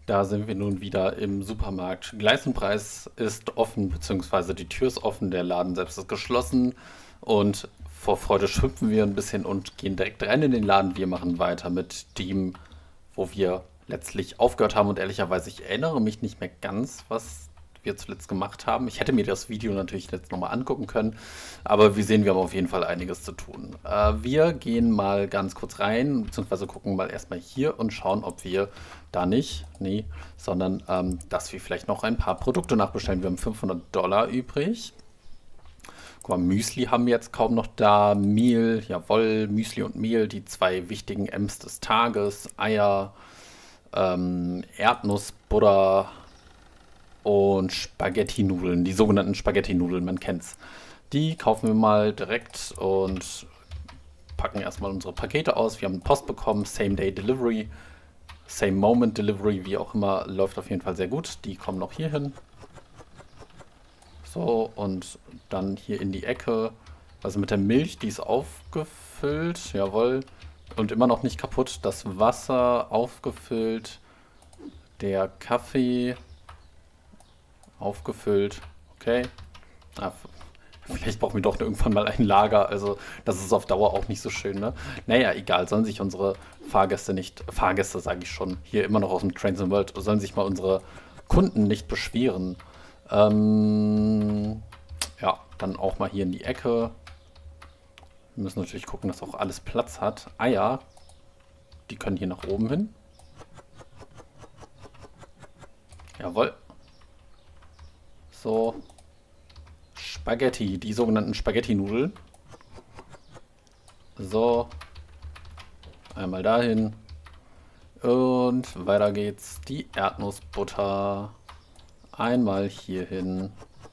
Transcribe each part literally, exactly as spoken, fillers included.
Da sind wir nun wieder im Supermarkt. Gleis und Preis ist offen, beziehungsweise die Tür ist offen, der Laden selbst ist geschlossen. Und vor Freude schimpfen wir ein bisschen und gehen direkt rein in den Laden. Wir machen weiter mit dem, wo wir letztlich aufgehört haben. Und ehrlicherweise, ich erinnere mich nicht mehr ganz, was wir zuletzt gemacht haben. Ich hätte mir das Video natürlich jetzt nochmal angucken können, aber wir sehen, wir haben auf jeden Fall einiges zu tun. Äh, wir gehen mal ganz kurz rein, beziehungsweise gucken mal erstmal hier und schauen, ob wir da nicht, nee, sondern ähm, dass wir vielleicht noch ein paar Produkte nachbestellen. Wir haben fünfhundert Dollar übrig. Guck mal, Müsli haben wir jetzt kaum noch da. Mehl, jawohl, Müsli und Mehl, die zwei wichtigen Ems des Tages. Eier, ähm, Erdnussbutter und Spaghetti-Nudeln, die sogenannten Spaghetti-Nudeln, man kennt's. Die kaufen wir mal direkt und packen erstmal unsere Pakete aus. Wir haben Post bekommen, Same-Day-Delivery, Same-Moment-Delivery, wie auch immer, läuft auf jeden Fall sehr gut. Die kommen noch hier hin. So, und dann hier in die Ecke. Also mit der Milch, die ist aufgefüllt, jawohl. Und immer noch nicht kaputt. Das Wasser aufgefüllt. Der Kaffee aufgefüllt. Okay. Ah, vielleicht brauchen wir doch irgendwann mal ein Lager. Also, das ist auf Dauer auch nicht so schön, ne? Naja, egal. Sollen sich unsere Fahrgäste nicht, Fahrgäste sage ich schon, hier immer noch aus dem Trains and World, sollen sich mal unsere Kunden nicht beschweren. Ähm, ja, dann auch mal hier in die Ecke. Wir müssen natürlich gucken, dass auch alles Platz hat. Eier, die können hier nach oben hin. Jawohl. So. Spaghetti, die sogenannten Spaghetti-Nudeln. So. Einmal dahin. Und weiter geht's. Die Erdnussbutter. Einmal hier hin.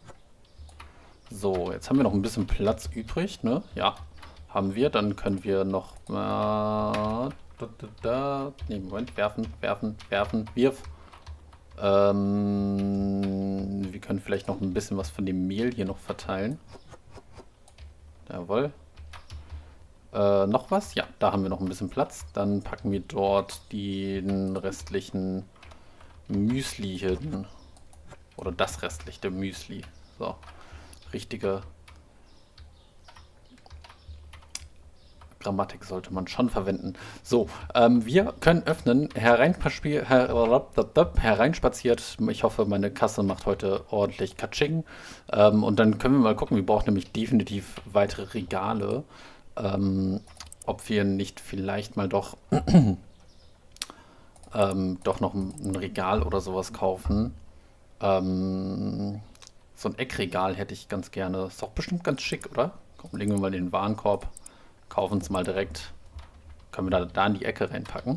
So, jetzt haben wir noch ein bisschen Platz übrig, ne? Ja, haben wir. Dann können wir noch mal... Da, da, da. Nee, Moment, werfen, werfen, werfen, wirf. Ähm, wir können vielleicht noch ein bisschen was von dem Mehl hier noch verteilen. Jawohl. Äh, noch was? Ja, da haben wir noch ein bisschen Platz. Dann packen wir dort den restlichen Müsli hin. Oder das restliche Müsli. So, richtige Grammatik sollte man schon verwenden. So, ähm, wir können öffnen. Hereinspaziert, her, hereinspaziert. Ich hoffe, meine Kasse macht heute ordentlich Katsching. Ähm, und dann können wir mal gucken. Wir brauchen nämlich definitiv weitere Regale. Ähm, ob wir nicht vielleicht mal doch, ähm, doch noch ein Regal oder sowas kaufen. Ähm, so ein Eckregal hätte ich ganz gerne. Ist doch bestimmt ganz schick, oder? Komm, legen wir mal den Warenkorb. Kaufen es mal direkt. Können wir da, da in die Ecke reinpacken.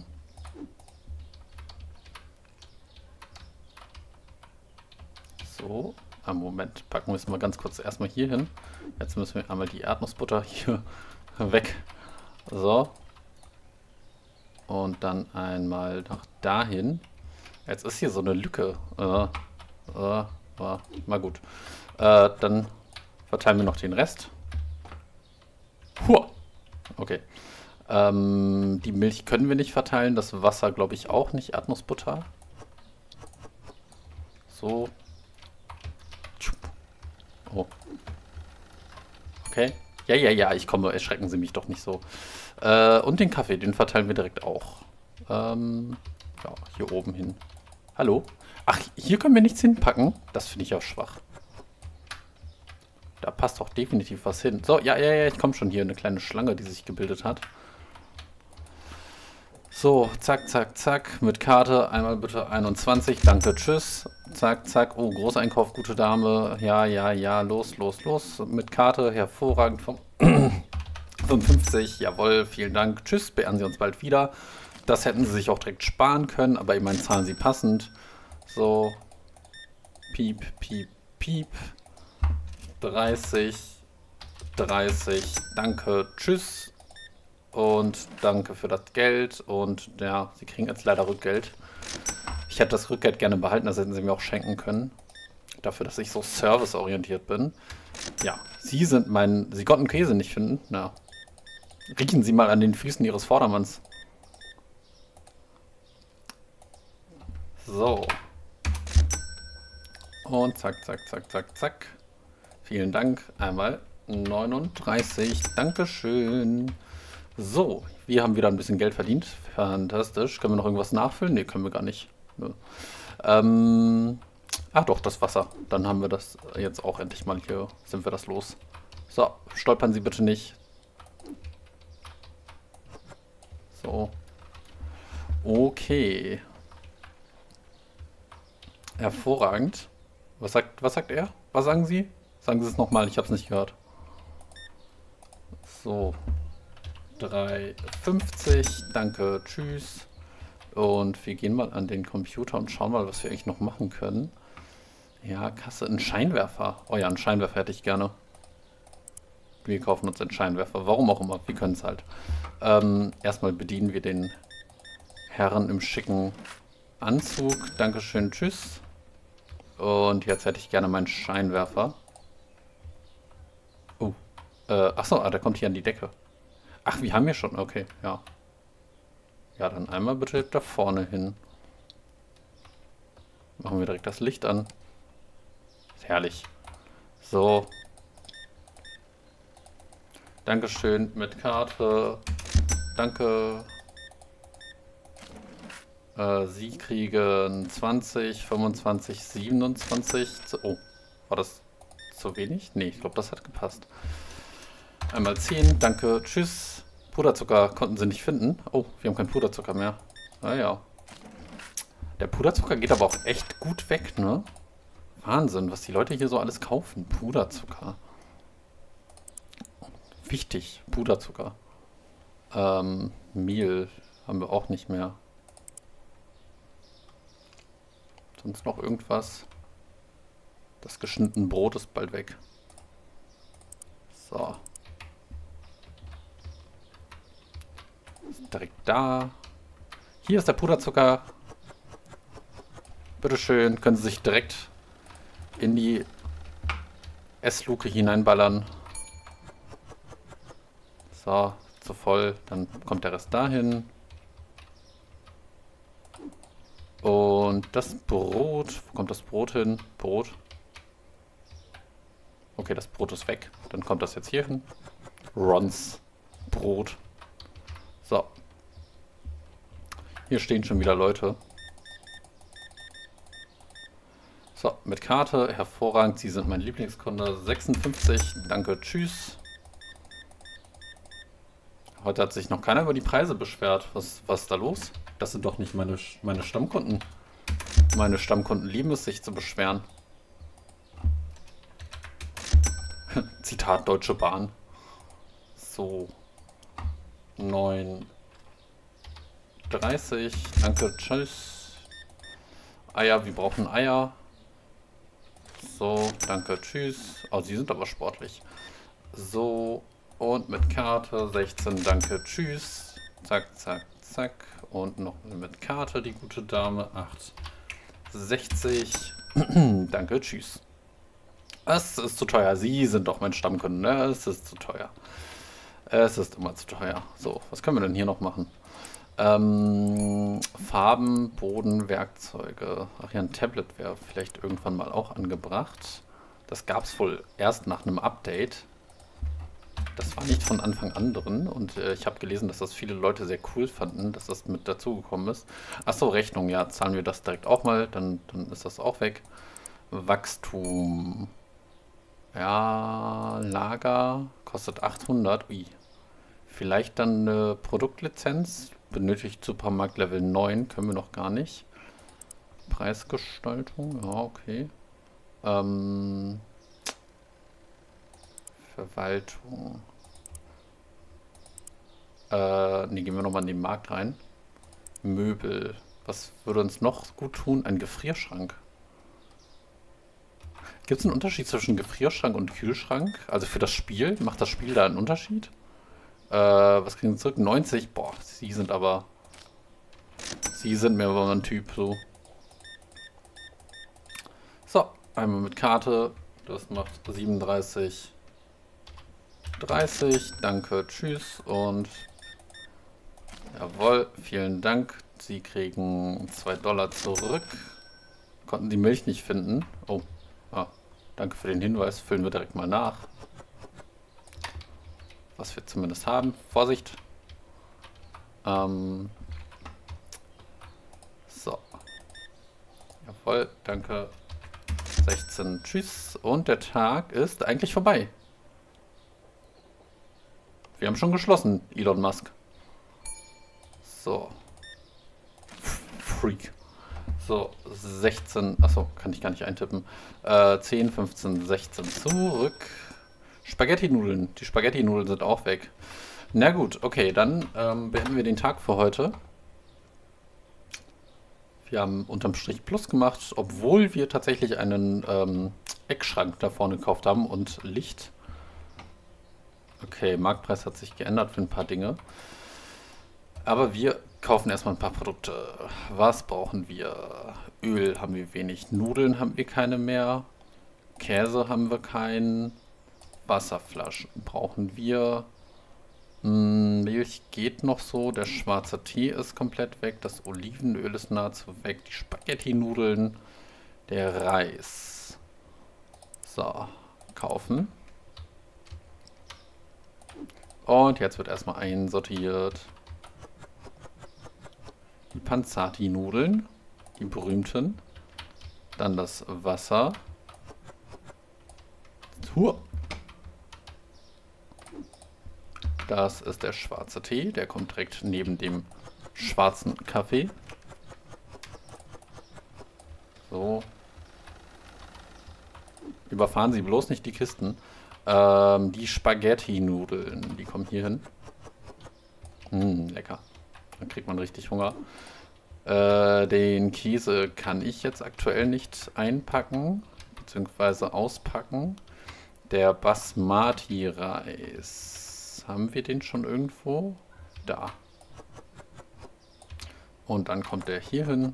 So, einen Moment. Packen wir es mal ganz kurz erstmal hier hin. Jetzt müssen wir einmal die Erdnussbutter hier weg. So. Und dann einmal nach dahin. Jetzt ist hier so eine Lücke. Äh, äh, äh, mal gut. Äh, dann verteilen wir noch den Rest. Huah. Okay. Ähm, die Milch können wir nicht verteilen. Das Wasser glaube ich auch nicht. Erdnussbutter. So. Oh. Okay. Ja, ja, ja, ich komme. Erschrecken Sie mich doch nicht so. Äh, und den Kaffee, den verteilen wir direkt auch. Ähm, ja, hier oben hin. Hallo? Ach, hier können wir nichts hinpacken? Das finde ich auch schwach. Da passt doch definitiv was hin. So, ja, ja, ja, ich komme schon hier. Eine kleine Schlange, die sich gebildet hat. So, zack, zack, zack. Mit Karte. Einmal bitte einundzwanzig. Danke, tschüss. Zack, zack. Oh, Großeinkauf, gute Dame. Ja, ja, ja. Los, los, los. Mit Karte. Hervorragend. fünfundfünfzig. Jawohl, vielen Dank. Tschüss. Beehren Sie uns bald wieder. Das hätten Sie sich auch direkt sparen können. Aber immerhin zahlen Sie passend. So. Piep, piep, piep. dreißig, dreißig, danke, tschüss und danke für das Geld und ja, Sie kriegen jetzt leider Rückgeld. Ich hätte das Rückgeld gerne behalten, das hätten Sie mir auch schenken können, dafür, dass ich so serviceorientiert bin. Ja, Sie sind mein, Sie konnten Käse nicht finden, na, riechen Sie mal an den Füßen Ihres Vordermanns. So. Und zack, zack, zack, zack, zack. Vielen Dank. Einmal neununddreißig. Dankeschön. So, wir haben wieder ein bisschen Geld verdient. Fantastisch. Können wir noch irgendwas nachfüllen? Ne, können wir gar nicht. Nö. Ähm, ach doch, das Wasser. Dann haben wir das jetzt auch endlich mal hier. Sind wir das los. So, stolpern Sie bitte nicht. So. Okay. Hervorragend. Was sagt, was sagt er? Was sagen Sie? Sagen Sie es nochmal, ich habe es nicht gehört. So. drei fünfzig. Danke, tschüss. Und wir gehen mal an den Computer und schauen mal, was wir eigentlich noch machen können. Ja, Kasse, ein Scheinwerfer. Oh ja, einen Scheinwerfer hätte ich gerne. Wir kaufen uns einen Scheinwerfer. Warum auch immer, wir können es halt. Ähm, erstmal bedienen wir den Herren im schicken Anzug. Dankeschön, tschüss. Und jetzt hätte ich gerne meinen Scheinwerfer. Oh. Äh, achso, ah, der kommt hier an die Decke. Ach, wir haben hier schon. Okay, ja. Ja, dann einmal bitte da vorne hin. Machen wir direkt das Licht an. Ist herrlich. So. Dankeschön mit Karte. Danke. Äh, Sie kriegen zwanzig, fünfundzwanzig, siebenundzwanzig. Oh, war das zu wenig? Nee, ich glaube, das hat gepasst. Einmal zehn, danke, tschüss. Puderzucker konnten sie nicht finden. Oh, wir haben keinen Puderzucker mehr. Naja. Der Puderzucker geht aber auch echt gut weg, ne? Wahnsinn, was die Leute hier so alles kaufen. Puderzucker. Wichtig, Puderzucker. Ähm, Mehl haben wir auch nicht mehr. Sonst noch irgendwas? Das geschnittene Brot ist bald weg. So. Ist direkt da. Hier ist der Puderzucker. Bitteschön, können Sie sich direkt in die Essluke hineinballern. So, zu voll. Dann kommt der Rest dahin. Und das Brot. Wo kommt das Brot hin? Brot. Okay, das Brot ist weg. Dann kommt das jetzt hier hin. Rons Brot. So. Hier stehen schon wieder Leute. So, mit Karte. Hervorragend. Sie sind mein Lieblingskunde. sechsundfünfzig. Danke. Tschüss. Heute hat sich noch keiner über die Preise beschwert. Was, was ist da los? Das sind doch nicht meine, meine Stammkunden. Meine Stammkunden lieben es, sich zu beschweren. Zitat Deutsche Bahn. So. neun dreißig. Danke, tschüss. Eier, wir brauchen Eier. So, danke, tschüss. Oh, sie sind aber sportlich. So, und mit Karte sechzehn, danke, tschüss. Zack, zack, zack. Und noch mit Karte die gute Dame. acht sechzig. Danke, tschüss. Es ist zu teuer. Sie sind doch mein Stammkunde, ne? Es ist zu teuer. Es ist immer zu teuer. So, was können wir denn hier noch machen? Ähm, Farben, Boden, Werkzeuge. Ach ja, ein Tablet wäre vielleicht irgendwann mal auch angebracht. Das gab es wohl erst nach einem Update. Das war nicht von Anfang an drin und äh, ich habe gelesen, dass das viele Leute sehr cool fanden, dass das mit dazugekommen ist. Achso, Rechnung, ja, zahlen wir das direkt auch mal, dann, dann ist das auch weg. Wachstum. Ja, Lager kostet achthundert. Ui. Vielleicht dann eine Produktlizenz. Benötigt Supermarkt Level neun, können wir noch gar nicht. Preisgestaltung, ja, okay. Ähm... Verwaltung. Äh, ne, gehen wir nochmal in den Markt rein. Möbel. Was würde uns noch gut tun? Ein Gefrierschrank. Gibt es einen Unterschied zwischen Gefrierschrank und Kühlschrank? Also für das Spiel? Macht das Spiel da einen Unterschied? Äh, was kriegen Sie zurück? neunzig? Boah, Sie sind aber... Sie sind mir aber ein Typ, so. So, einmal mit Karte. Das macht siebenunddreißig. dreißig, danke, tschüss und jawohl, vielen Dank, Sie kriegen zwei Dollar zurück. Konnten die Milch nicht finden. Oh, ah, danke für den Hinweis. Füllen wir direkt mal nach. Was wir zumindest haben. Vorsicht. Ähm. So. Jawohl, danke. sechzehn, tschüss. Und der Tag ist eigentlich vorbei. Wir haben schon geschlossen, Elon Musk. So. Freak. So, sechzehn. Achso, kann ich gar nicht eintippen. Äh, zehn, fünfzehn, sechzehn. Zurück. Spaghetti-Nudeln. Die Spaghetti-Nudeln sind auch weg. Na gut, okay, dann ähm, beenden wir den Tag für heute. Wir haben unterm Strich Plus gemacht, obwohl wir tatsächlich einen ähm, Eckschrank da vorne gekauft haben und Licht. Okay, Marktpreis hat sich geändert für ein paar Dinge. Aber wir kaufen erstmal ein paar Produkte. Was brauchen wir? Öl haben wir wenig. Nudeln haben wir keine mehr. Käse haben wir keinen. Wasserflaschen brauchen wir. Hm, Milch geht noch so. Der schwarze Tee ist komplett weg. Das Olivenöl ist nahezu weg. Die Spaghetti-Nudeln. Der Reis. So, kaufen. Und jetzt wird erstmal einsortiert. Die Panzati-Nudeln, die berühmten. Dann das Wasser. Huah. Das ist der schwarze Tee, der kommt direkt neben dem schwarzen Kaffee. So. Überfahren Sie bloß nicht die Kisten. Ähm, die Spaghetti-Nudeln, die kommen hier hin. Hm, lecker. Dann kriegt man richtig Hunger. Äh, den Käse kann ich jetzt aktuell nicht einpacken, beziehungsweise auspacken. Der Basmati-Reis. Haben wir den schon irgendwo? Da. Und dann kommt der hier hin.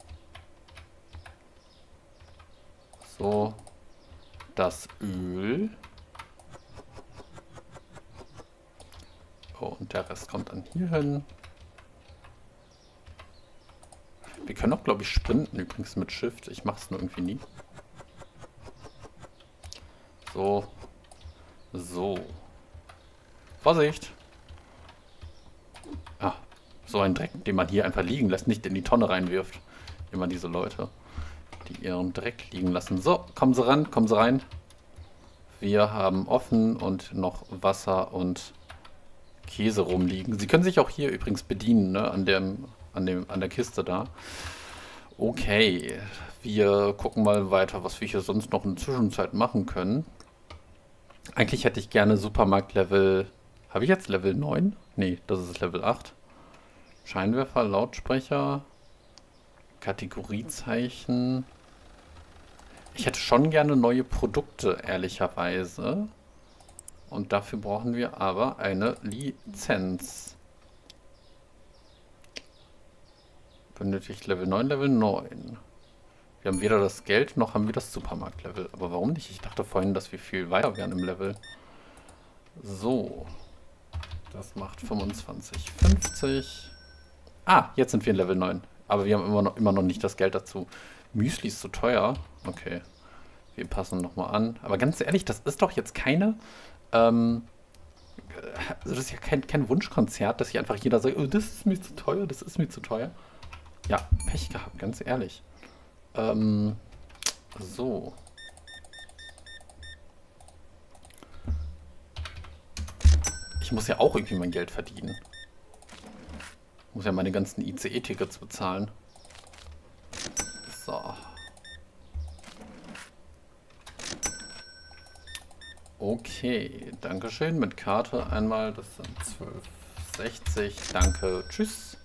So. Das Öl. Oh, und der Rest kommt dann hier hin. Wir können auch, glaube ich, sprinten übrigens mit Shift. Ich mache es nur irgendwie nie. So. So. Vorsicht! Ah, so ein Dreck, den man hier einfach liegen lässt, nicht in die Tonne reinwirft. Immer diese Leute, die ihren Dreck liegen lassen. So, kommen Sie ran, kommen Sie rein. Wir haben offen und noch Wasser und Käse rumliegen. Sie können sich auch hier übrigens bedienen, ne, an dem, an dem, an der Kiste da. Okay, wir gucken mal weiter, was wir hier sonst noch in der Zwischenzeit machen können. Eigentlich hätte ich gerne Supermarkt-Level... Habe ich jetzt Level neun? Nee, das ist Level acht. Scheinwerfer, Lautsprecher, Kategoriezeichen. Ich hätte schon gerne neue Produkte, ehrlicherweise. Und dafür brauchen wir aber eine Lizenz. Benötigt Level neun, Level neun. Wir haben weder das Geld, noch haben wir das Supermarkt-Level. Aber warum nicht? Ich dachte vorhin, dass wir viel weiter wären im Level. So. Das macht fünfundzwanzig, fünfzig. Ah, jetzt sind wir in Level neun. Aber wir haben immer noch, immer noch nicht das Geld dazu. Müsli ist zu teuer. Okay. Wir passen nochmal an. Aber ganz ehrlich, das ist doch jetzt keine... Ähm, also das ist ja kein, kein Wunschkonzert, dass hier einfach jeder sagt, oh, das ist mir zu teuer, das ist mir zu teuer. Ja, Pech gehabt, ganz ehrlich. Ähm, so. Ich muss ja auch irgendwie mein Geld verdienen. Ich muss ja meine ganzen I C E-Tickets bezahlen. So. Okay, Dankeschön. Mit Karte einmal, das sind zwölf sechzig. Danke, tschüss.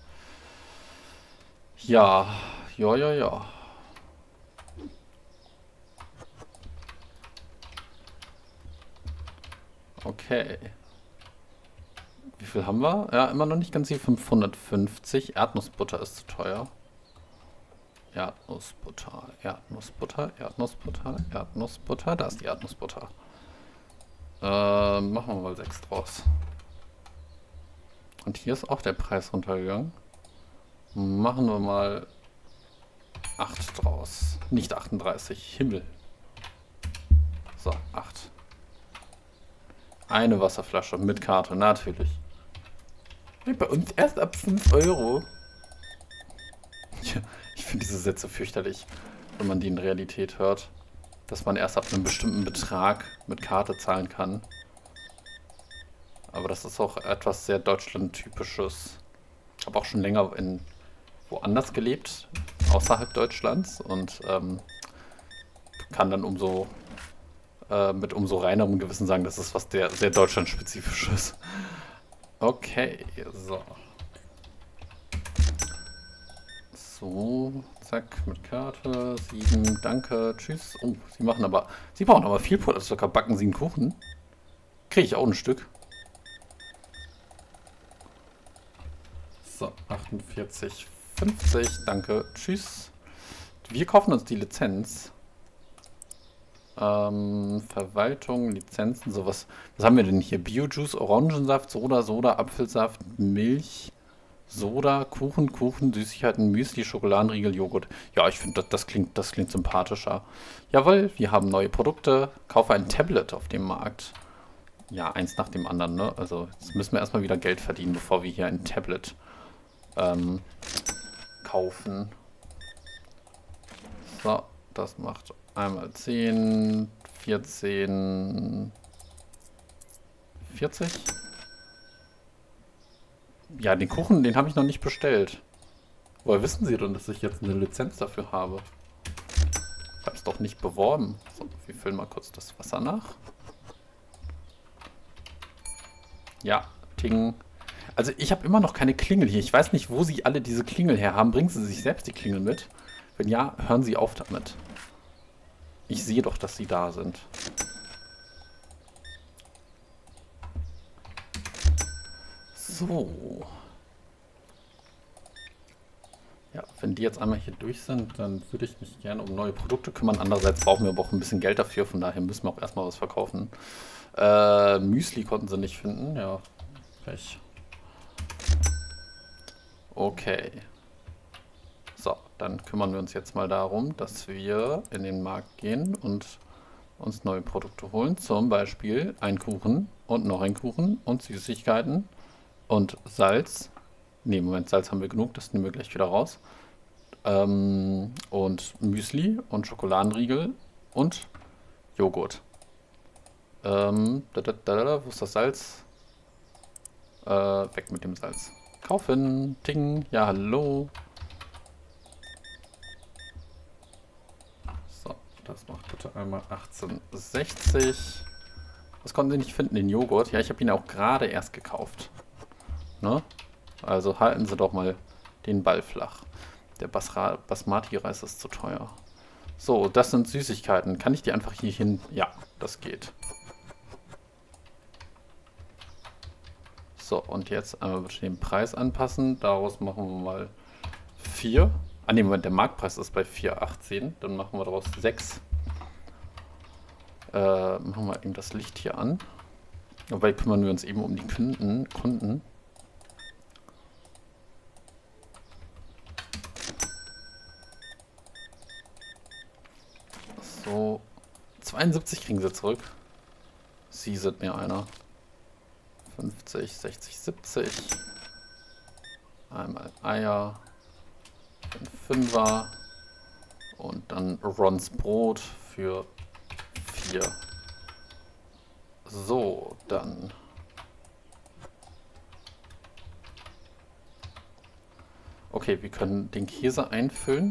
Ja, ja, ja, ja. Okay. Wie viel haben wir? Ja, immer noch nicht ganz die fünfhundertfünfzig. Erdnussbutter ist zu teuer. Erdnussbutter, Erdnussbutter, Erdnussbutter, Erdnussbutter. Da ist die Erdnussbutter. Äh, machen wir mal sechs draus. Und hier ist auch der Preis runtergegangen. Machen wir mal acht draus. Nicht achtunddreißig. Himmel. So, acht. Eine Wasserflasche mit Karte, natürlich. Bei uns erst ab fünf Euro. Ja, ich finde diese Sätze fürchterlich, wenn man die in Realität hört. Dass man erst ab einem bestimmten Betrag mit Karte zahlen kann. Aber das ist auch etwas sehr Deutschland-typisches. Ich habe auch schon länger in woanders gelebt, außerhalb Deutschlands. Und ähm, kann dann umso äh, mit umso reinerem Gewissen sagen, das ist was der, sehr Deutschland-spezifisches. Okay, so. So, zack, mit Karte, sieben, danke, tschüss. Oh, sie machen aber, sie brauchen aber viel Puderzucker. Backen sie einen Kuchen? Kriege ich auch ein Stück. So, achtundvierzig, fünfzig, danke, tschüss. Wir kaufen uns die Lizenz. Ähm, Verwaltung, Lizenzen, sowas. Was haben wir denn hier? Biojuice, Orangensaft, Soda, Soda, Apfelsaft, Milch, Soda, Kuchen, Kuchen, Süßigkeiten, Müsli, Schokoladenriegel, Joghurt. Ja, ich finde, das, das, klingt, das klingt sympathischer. Jawohl, wir haben neue Produkte. Kaufe ein Tablet auf dem Markt. Ja, eins nach dem anderen, ne? Also jetzt müssen wir erstmal wieder Geld verdienen, bevor wir hier ein Tablet ähm, kaufen. So, das macht einmal zehn, vierzehn, vierzig. Ja, den Kuchen, den habe ich noch nicht bestellt. Woher wissen Sie denn, dass ich jetzt eine Lizenz dafür habe? Ich habe es doch nicht beworben. So, wir füllen mal kurz das Wasser nach. Ja, Ting. Also ich habe immer noch keine Klingel hier. Ich weiß nicht, wo Sie alle diese Klingel her haben. Bringen Sie sich selbst die Klingel mit? Wenn ja, hören Sie auf damit. Ich sehe doch, dass Sie da sind. So. Ja, wenn die jetzt einmal hier durch sind, dann würde ich mich gerne um neue Produkte kümmern. Andererseits brauchen wir aber auch ein bisschen Geld dafür, von daher müssen wir auch erstmal was verkaufen. Äh, Müsli konnten sie nicht finden, ja. Pech. Okay. So, dann kümmern wir uns jetzt mal darum, dass wir in den Markt gehen und uns neue Produkte holen. Zum Beispiel ein Kuchen und noch ein Kuchen und Süßigkeiten und Salz. Ne, Moment, Salz haben wir genug, das nehmen wir gleich wieder raus. Ähm, und Müsli und Schokoladenriegel und Joghurt. Ähm, da, da, da, da, wo ist das Salz? Äh, weg mit dem Salz. Kaufen, Ting, ja hallo. So, das macht bitte einmal achtzehn sechzig. Was konnten Sie nicht finden? Den Joghurt? Ja, ich habe ihn auch gerade erst gekauft. Ne? Also halten Sie doch mal den Ball flach. Der Basra Basmati-Reis ist zu teuer. So, das sind Süßigkeiten. Kann ich die einfach hier hin? Ja, das geht. So, und jetzt einmal bitte den Preis anpassen. Daraus machen wir mal vier. Ah ne, Moment, der Marktpreis ist bei vier achtzehn. Dann machen wir daraus sechs. Äh, machen wir eben das Licht hier an. Dabei kümmern wir uns eben um die Kunden. Kunden. So, zweiundsiebzig kriegen sie zurück. Sie sind mir einer. fünfzig, sechzig, siebzig. Einmal Eier. Ein Fünfer. Und dann Rons Brot für vier. So, dann. Okay, wir können den Käse einfüllen.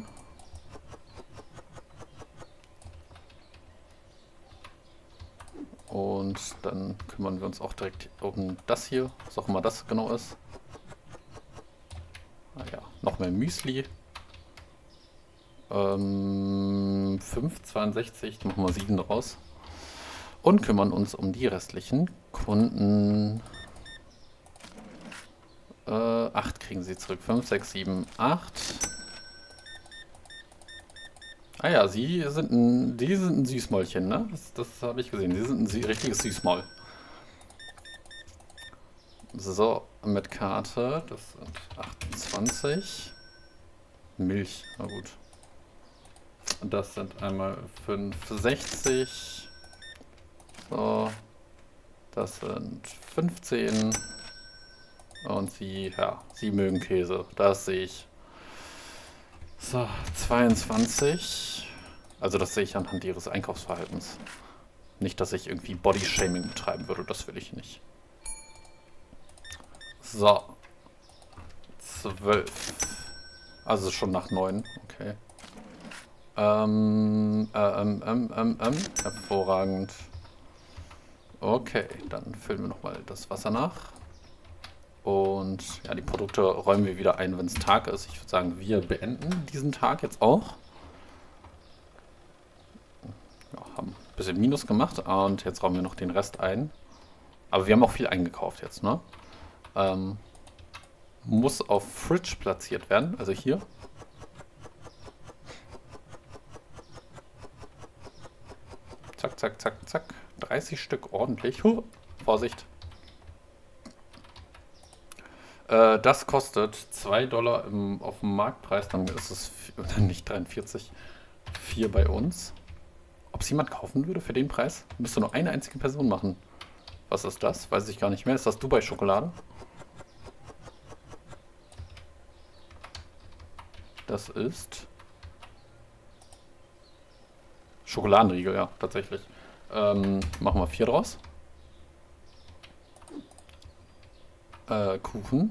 Und dann kümmern wir uns auch direkt um das hier, was auch immer das genau ist. Ah ja, noch mehr Müsli. Ähm, fünf zweiundsechzig, dann machen wir sieben draus. Und kümmern uns um die restlichen Kunden. Äh, acht kriegen sie zurück. fünf, sechs, sieben, acht. Ah ja, sie sind ein, die sind ein Süßmäulchen, ne? Das, das habe ich gesehen. Sie sind ein sü richtiges Süßmaul. So, mit Karte, das sind achtundzwanzig. Milch, na gut. Das sind einmal fünf sechzig. So. Das sind fünfzehn. Und sie, ja, sie mögen Käse. Das sehe ich. So, zweiundzwanzig. Also das sehe ich anhand ihres Einkaufsverhaltens. Nicht, dass ich irgendwie Bodyshaming betreiben würde. Das will ich nicht. So. zwölf. Also schon nach neun. Okay. Ähm, äh, ähm, ähm, ähm, ähm. Hervorragend. Okay, dann füllen wir nochmal das Wasser nach. Und ja, die Produkte räumen wir wieder ein, wenn es Tag ist. Ich würde sagen, wir beenden diesen Tag jetzt auch. Ja, haben ein bisschen Minus gemacht und jetzt räumen wir noch den Rest ein. Aber wir haben auch viel eingekauft jetzt, ne? Ähm, muss auf Fridge platziert werden, also hier. Zack, zack, zack, zack. dreißig Stück ordentlich. Huh, Vorsicht. Äh, das kostet zwei Dollar im, auf dem Marktpreis. Dann ist es nicht dreiundvierzig, vier bei uns. Ob es jemand kaufen würde für den Preis? Müsste nur eine einzige Person machen. Was ist das? Weiß ich gar nicht mehr. Ist das Dubai-Schokolade? Das ist Schokoladenriegel, ja, tatsächlich. Ähm, machen wir vier draus. Äh, Kuchen.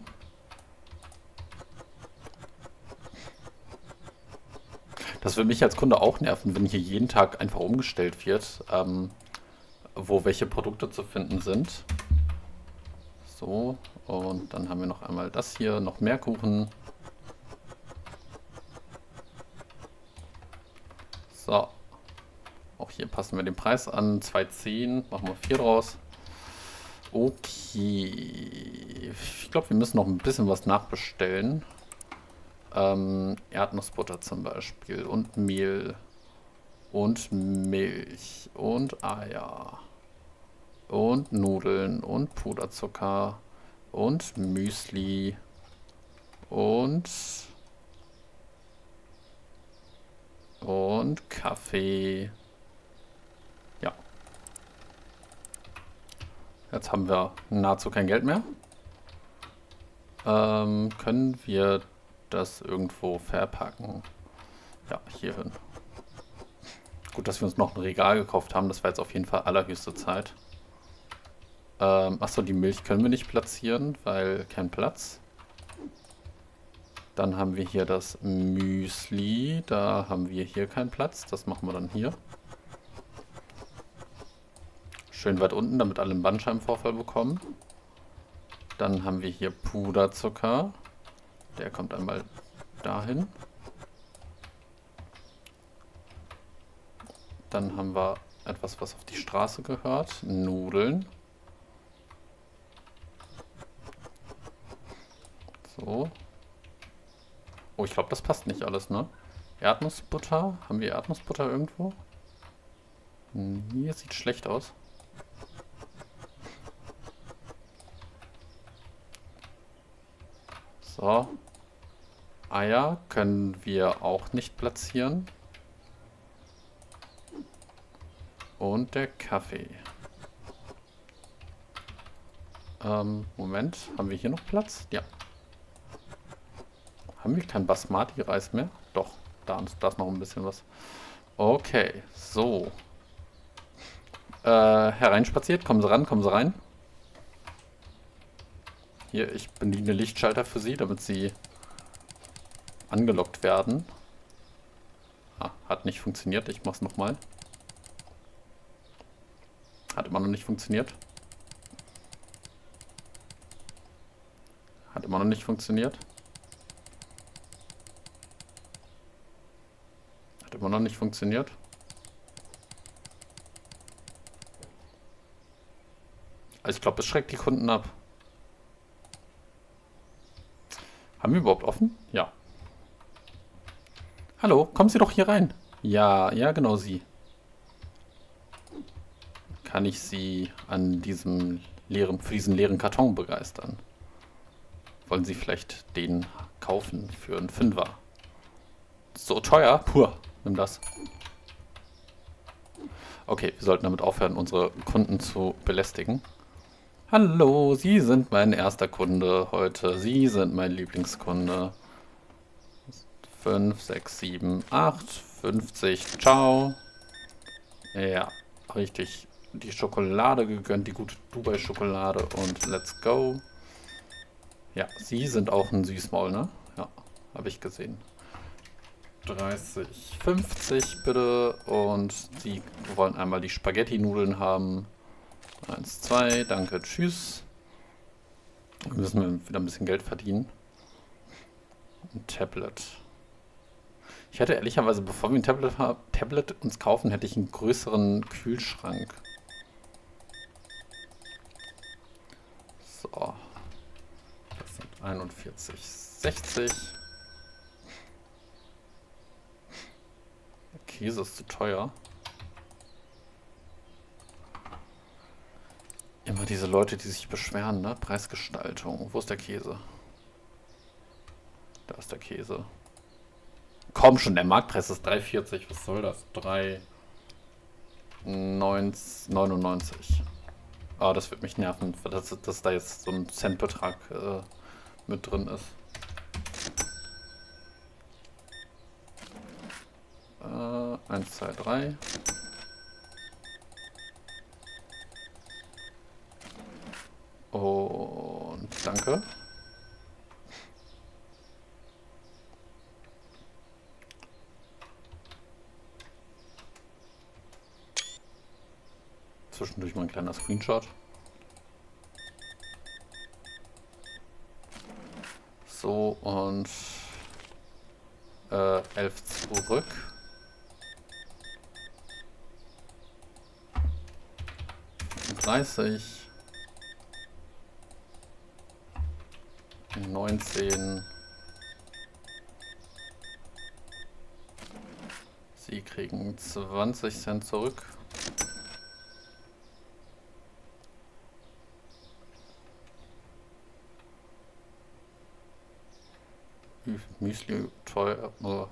Das würde mich als Kunde auch nerven, wenn hier jeden Tag einfach umgestellt wird, ähm, wo welche Produkte zu finden sind. So, und dann haben wir noch einmal das hier, noch mehr Kuchen. So, auch hier passen wir den Preis an, zwei zehn, machen wir vier draus. Okay, ich glaube, wir müssen noch ein bisschen was nachbestellen. Ähm, Erdnussbutter zum Beispiel und Mehl und Milch und Eier und Nudeln und Puderzucker und Müsli und und Kaffee. Ja. Jetzt haben wir nahezu kein Geld mehr. Ähm, können wir das irgendwo verpacken? Ja, hier hin. Gut, dass wir uns noch ein Regal gekauft haben. Das war jetzt auf jeden Fall allerhöchste Zeit. Ähm, achso, die Milch können wir nicht platzieren, weil kein Platz. Dann haben wir hier das Müsli. Da haben wir hier keinen Platz. Das machen wir dann hier. Schön weit unten, damit alle einen Bandscheibenvorfall bekommen. Dann haben wir hier Puderzucker. Der kommt einmal dahin. Dann haben wir etwas, was auf die Straße gehört. Nudeln. So. Oh, ich glaube, das passt nicht alles, ne? Erdnussbutter. Haben wir Erdnussbutter irgendwo? Hier sieht schlecht aus. So. Eier können wir auch nicht platzieren. Und der Kaffee. Ähm, Moment. Haben wir hier noch Platz? Ja. Haben wir kein Basmati-Reis mehr? Doch, da ist, da ist noch ein bisschen was. Okay, so. Äh, hereinspaziert. Kommen Sie ran, kommen Sie rein. Hier, ich bediene Lichtschalter für Sie, damit Sie angelockt werden. Ah, hat nicht funktioniert. Ich mach's nochmal. Hat immer noch nicht funktioniert. Hat immer noch nicht funktioniert. Hat immer noch nicht funktioniert. Also ich glaube, es schreckt die Kunden ab. Haben wir überhaupt offen? Ja. Hallo, kommen Sie doch hier rein. Ja, ja, genau Sie. Kann ich Sie an diesem leeren, für diesen leeren Karton begeistern? Wollen Sie vielleicht den kaufen für einen Fünfer? so teuer. Puh, nimm das. Okay, wir sollten damit aufhören, unsere Kunden zu belästigen. Hallo, Sie sind mein erster Kunde heute. Sie sind mein Lieblingskunde. fünf, sechs, sieben, acht, fünfzig. Ciao. Ja, richtig. Die Schokolade gegönnt, die gute Dubai-Schokolade und let's go. Ja, Sie sind auch ein Süßmaul, ne? Ja, habe ich gesehen. dreißig, fünfzig bitte. Und Sie wollen einmal die Spaghetti-Nudeln haben. eins, zwei, danke, tschüss. Wir müssen wieder ein bisschen Geld verdienen. Ein Tablet. Ich hätte ehrlicherweise, bevor wir ein Tablet, Tablet uns kaufen, hätte ich einen größeren Kühlschrank. So. Das sind einundvierzig, sechzig. Der Käse ist zu teuer. Immer diese Leute, die sich beschweren, ne? Preisgestaltung. Wo ist der Käse? Da ist der Käse. Komm schon, der Marktpreis ist drei vierzig. Was soll das? drei neunundneunzig. Ah, das wird mich nerven, dass, dass da jetzt so ein Centbetrag äh, mit drin ist. Äh, eins, zwei, drei. Und danke. Zwischendurch mal ein kleiner Screenshot. So, und äh, elf zurück. dreißig. neunzehn. Sie kriegen zwanzig Cent zurück. Müsli teuer.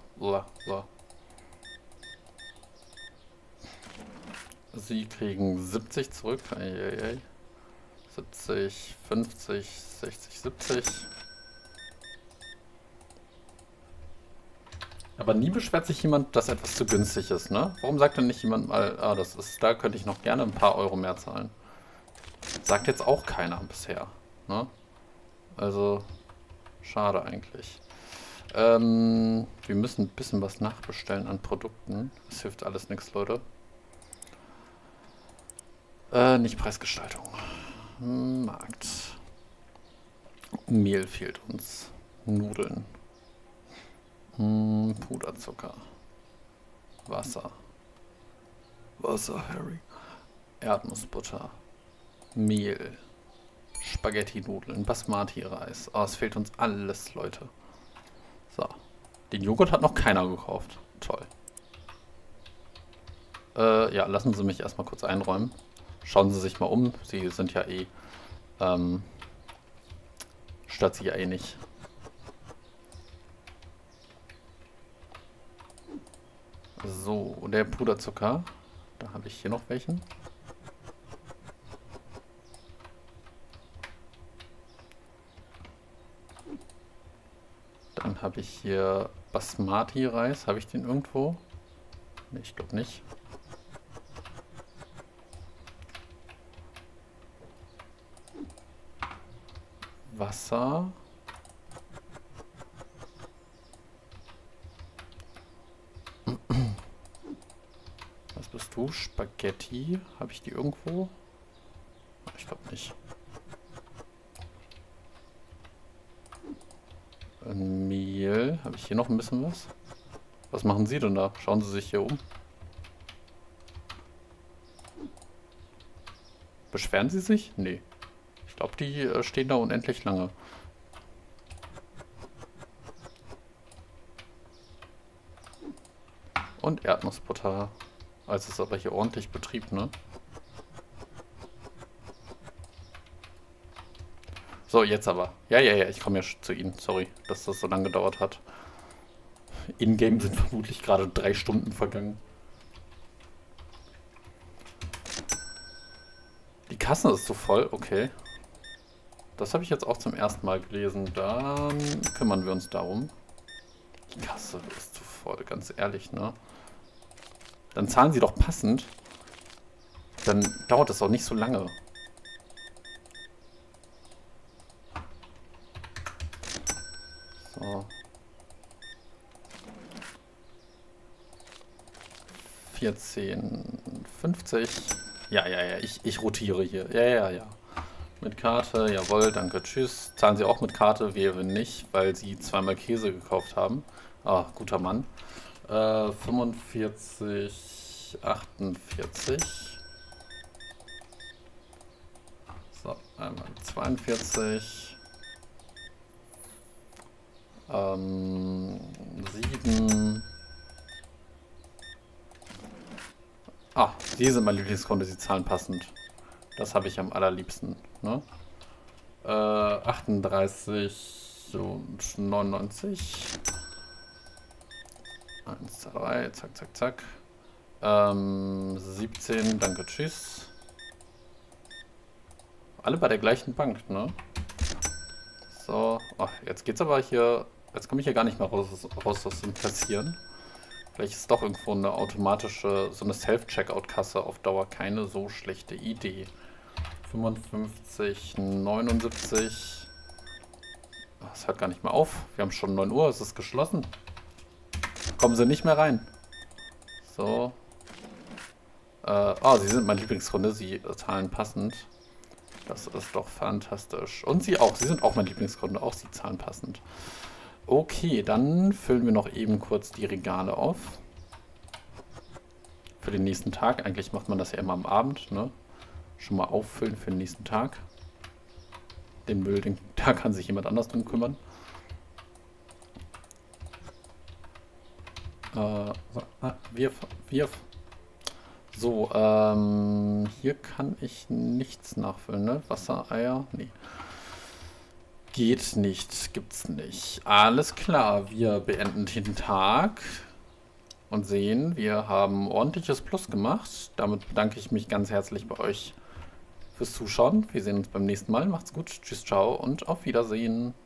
Sie kriegen siebzig zurück. Eieiei. siebzig, fünfzig, sechzig, siebzig. Aber nie beschwert sich jemand, dass etwas zu günstig ist, ne? Warum sagt denn nicht jemand mal, ah, das ist, da könnte ich noch gerne ein paar Euro mehr zahlen? Sagt jetzt auch keiner bisher, ne? Also, schade eigentlich. Ähm, wir müssen ein bisschen was nachbestellen an Produkten. Das hilft alles nichts, Leute. Äh, nicht Preisgestaltung. Markt. Mehl fehlt uns. Nudeln. Hm, Puderzucker. Wasser. Wasser, Harry. Erdnussbutter. Mehl. Spaghetti-Nudeln. Basmati-Reis. Oh, es fehlt uns alles, Leute. So. Den Joghurt hat noch keiner gekauft. Toll. Äh, ja, lassen Sie mich erstmal kurz einräumen. Schauen Sie sich mal um. Sie sind ja eh... Ähm, stört Sie ja eh nicht. So, der Puderzucker. Da habe ich hier noch welchen. Dann habe ich hier Basmati-Reis. Habe ich den irgendwo? Ne, ich glaube nicht. Wasser. Was bist du? Spaghetti. Habe ich die irgendwo? Ich glaube nicht. Ein Mehl. Habe ich hier noch ein bisschen was? Was machen Sie denn da? Schauen Sie sich hier um. Beschweren Sie sich? Nee. Ich glaube, die äh, stehen da unendlich lange. Und Erdnussbutter. Also ist aber hier ordentlich Betrieb, ne? So, jetzt aber. Ja, ja, ja, ich komme ja zu Ihnen. Sorry, dass das so lange gedauert hat. In-game sind vermutlich gerade drei Stunden vergangen. Die Kasse ist zu voll, okay. Das habe ich jetzt auch zum ersten Mal gelesen. Dann kümmern wir uns darum. Die Kasse ist zu voll, ganz ehrlich, ne? Dann zahlen sie doch passend. Dann dauert das auch nicht so lange. So. vierzehn, fünfzig. Ja, ja, ja, ich, ich rotiere hier. Ja, ja, ja. Mit Karte, jawohl, danke, tschüss. Zahlen Sie auch mit Karte, wir nicht, weil Sie zweimal Käse gekauft haben. Ah, guter Mann. Äh, fünfundvierzig, achtundvierzig. So, einmal zweiundvierzig. Ähm, sieben. Ah, die sind mein Lieblingskunde, sie zahlen passend. Das habe ich am allerliebsten. Ne? Äh, achtunddreißig und neunundneunzig. eins, zwei, drei, zack, zack, zack. Ähm, siebzehn, danke, tschüss. Alle bei der gleichen Bank, ne? So, oh, jetzt geht's aber hier. Jetzt komme ich hier gar nicht mehr raus, raus aus dem Passieren. Vielleicht ist doch irgendwo eine automatische, so eine Self-Checkout-Kasse auf Dauer keine so schlechte Idee. fünfundfünfzig, neunundsiebzig. Es hört gar nicht mehr auf. Wir haben schon neun Uhr, es ist geschlossen. Kommen Sie nicht mehr rein. So. Äh, oh, Sie sind meine Lieblingskunde. Sie zahlen passend. Das ist doch fantastisch. Und Sie auch. Sie sind auch mein Lieblingskunde. Auch Sie zahlen passend. Okay, dann füllen wir noch eben kurz die Regale auf. Für den nächsten Tag. Eigentlich macht man das ja immer am Abend, ne? Schon mal auffüllen für den nächsten Tag. Den Müll, den, da kann sich jemand anders drum kümmern. Äh, so, ah, wirf, wirf. So, ähm, hier kann ich nichts nachfüllen, ne? Wasser, Eier, nee. Geht nicht, gibt's nicht. Alles klar, wir beenden den Tag und sehen, wir haben ordentliches Plus gemacht. Damit bedanke ich mich ganz herzlich bei euch fürs Zuschauen. Wir sehen uns beim nächsten Mal. Macht's gut, tschüss, ciao und auf Wiedersehen.